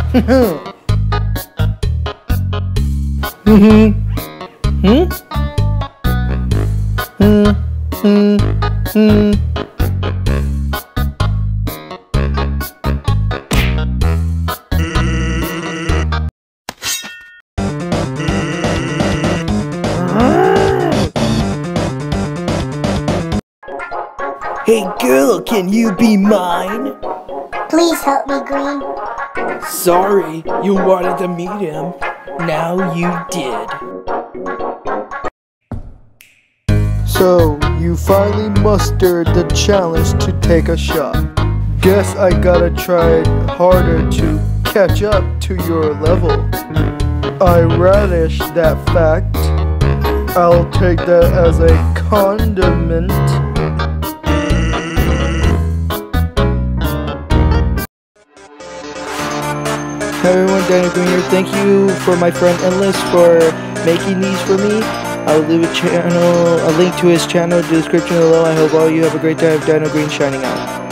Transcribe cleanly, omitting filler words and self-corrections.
Hey girl, can you be mine? Please help me, Green. Sorry, you wanted to meet him. Now you did. So, you finally mustered the challenge to take a shot. Guess I gotta try harder to catch up to your level. I relish that fact. I'll take that as a condiment. Hi everyone, Dino here. Thank you for my friend Endless for making these for me. I'll leave a link to his channel in the description below. I hope all you have a great time. Dino Green shining out.